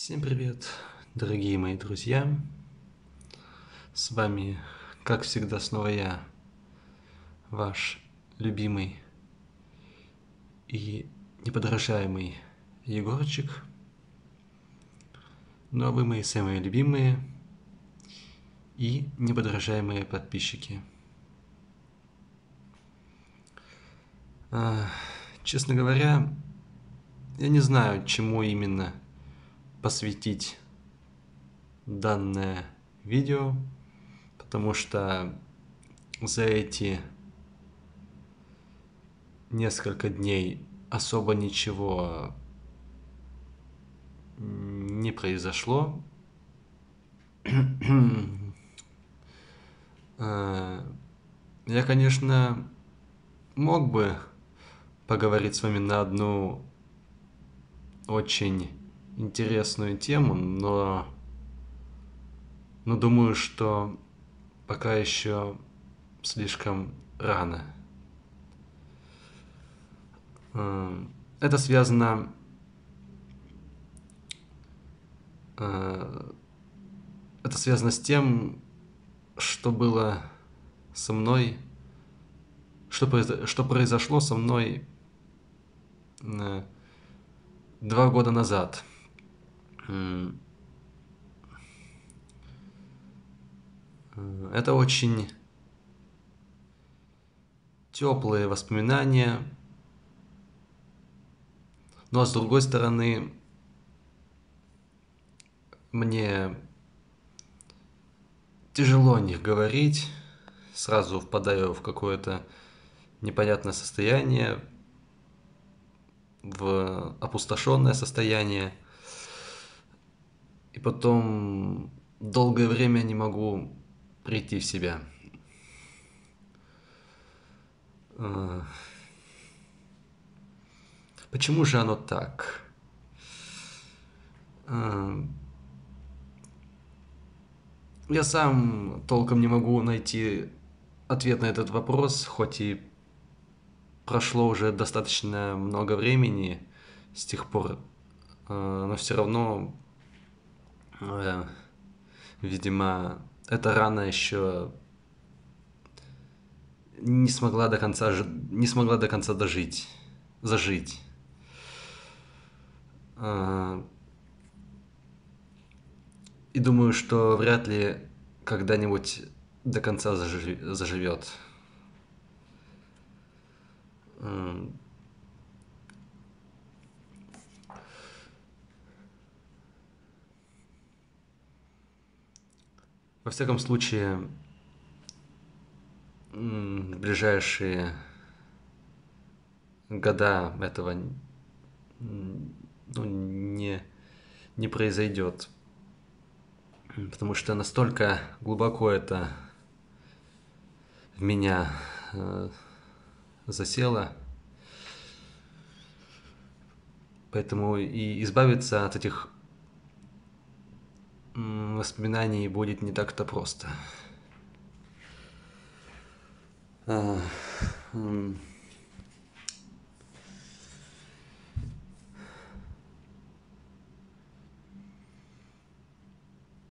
Всем привет, дорогие мои друзья! С вами, как всегда, снова я, ваш любимый и неподражаемый Егорчик. Ну а вы мои самые любимые и неподражаемые подписчики. Честно говоря, я не знаю, чему именно посвятить данное видео, потому что за эти несколько дней особо ничего не произошло. Я, конечно, мог бы поговорить с вами на одну очень интересную тему, но думаю, что пока еще слишком рано. Это связано с тем, что было со мной, что произошло со мной 2 года назад. Это очень теплые воспоминания, но с другой стороны, мне тяжело о них говорить, сразу впадаю в какое-то непонятное состояние, в опустошенное состояние, и потом долгое время не могу прийти в себя. Почему же оно так? Я сам толком не могу найти ответ на этот вопрос, хоть и прошло уже достаточно много времени с тех пор, но все равно, видимо, эта рана еще не смогла до конца зажить. И думаю, что вряд ли когда-нибудь до конца заживет. Во всяком случае, в ближайшие года этого не произойдет. Потому что настолько глубоко это в меня засело. Поэтому и избавиться от этих воспоминаний будет не так-то просто.